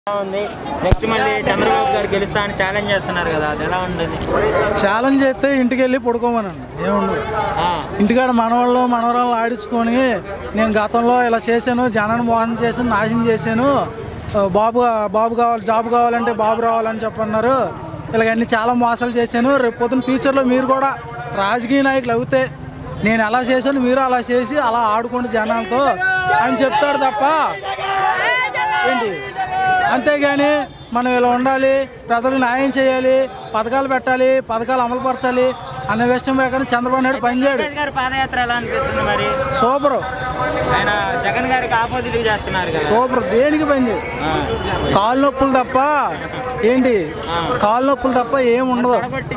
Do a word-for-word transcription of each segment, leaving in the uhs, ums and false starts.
Next మళ్ళీ చంద్రబాబు గారు గెలుస్తా అని ఛాలెంజ్ చేస్తున్నారు కదా, అది ఎలా ఉండదు? ఛాలెంజ్ చేస్తే ఇంటికి వెళ్ళి పడుకోమనండి, ఏముండదు. ఇంటికాడ మనవాళ్ళు మనవరాళ్ళు ఆడించుకొని నేను గతంలో ఇలా చేశాను, జనాన్ని మోసం చేశాను, నాశనం చేశాను, బాబు బాబు కావాలి జాబ్ కావాలంటే బాబు రావాలని చెప్పన్నారు, ఇలాగన్నీ చాలా మోసాలు చేశాను, రేపు పొద్దున్న ఫ్యూచర్లో మీరు కూడా రాజకీయ నాయకులు అవుతే నేను అలా చేశాను మీరు అలా చేసి అలా ఆడుకోండి జనాలతో అని చెప్తాడు తప్ప ఏంటి. అంతేగాని మనం ఇలా ఉండాలి, ప్రజలకు న్యాయం చేయాలి, పథకాలు పెట్టాలి, పథకాలు అమలు పరచాలి అనే విషయం లేకుండా చంద్రబాబు నాయుడు పనిచేయడు. పాదయాత్ర ఎలా అనిపిస్తుంది మరి? సూపర్. ఆయన జగన్ గారికి ఆపోజిట్ చేస్తున్నారు కదా. సూపర్. దేనికి పనిచేయడు, కాలు నొప్పులు తప్ప ఏంటి, కాలు నొప్పులు తప్ప ఏమి ఉండదు.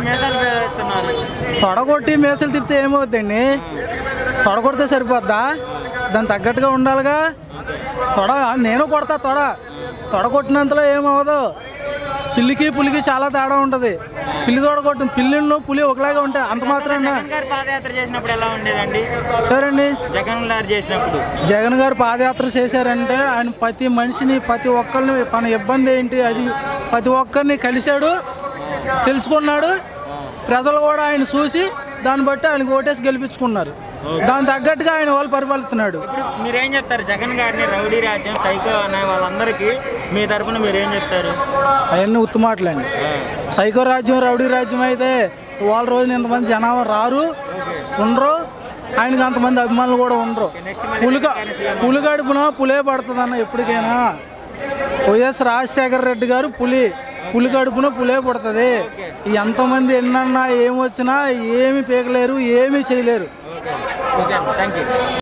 తొడగొట్టి మేసలు తిప్పితే ఏమవుతుందండి? తొడగొడితే సరిపోద్దా? దానికి తగ్గట్టుగా ఉండాలిగా. తొడ నేను కొడతా, తొడ తొడగొట్టినంతలో ఏమవ్వదు. పిల్లికి పులికి చాలా తేడా ఉంటుంది. పిల్లి తొడగొట్టు పిల్లిను పులి ఒకలాగా ఉంటాయి, అంత మాత్రం. పాదయాత్ర చేసినప్పుడు ఎలా ఉండేదండి? ఎవరండి? జగన్ గారు చేసినప్పుడు. జగన్ గారు పాదయాత్ర చేశారంటే ఆయన ప్రతి మనిషిని ప్రతి ఒక్కరిని మన ఇబ్బంది ఏంటి అది ప్రతి ఒక్కరిని కలిశాడు, తెలుసుకున్నాడు. ప్రజలు కూడా ఆయన చూసి దాన్ని బట్టి ఆయనకు ఓటేసి గెలిపించుకున్నారు. దాని తగ్గట్టుగా ఆయన వాళ్ళు పరిపాలిస్తున్నాడు. ఇప్పుడు మీరేం చెప్తారు? జగన్ గారిని రౌడీ రాజ్యం, సైకో అనే వాళ్ళందరికీ మీ తరఫున మీరేం చెప్తారు? అవన్నీ ఉత్తమాటలండి. సైకో రాజ్యం రౌడీ రాజ్యం అయితే వాళ్ళ రోజున ఇంతమంది జనాభా రారు, ఉండరు. ఆయనకి అంతమంది అభిమానులు కూడా ఉండరు. పులిగా పులి గడుపున పులే పడుతుంది అన్న ఎప్పటికైనా. వైఎస్ రాజశేఖర రెడ్డి గారు పులి, పులి గడుపున పులే పడుతుంది. ఎంతమంది ఎన్నన్నా ఏమొచ్చినా ఏమి పీకలేరు, ఏమీ చేయలేరు. Okay, thank you.